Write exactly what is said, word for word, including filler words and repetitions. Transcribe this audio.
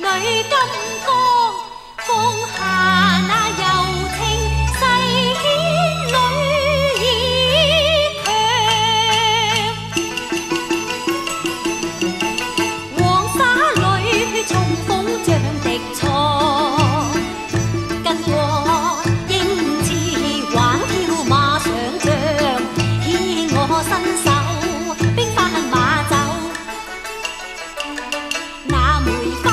里金光，放下那柔情誓牵女儿强。黄沙里重逢像滴错，跟过英姿玩跳马上将，牵我身手。 冰花马酒，那梅花。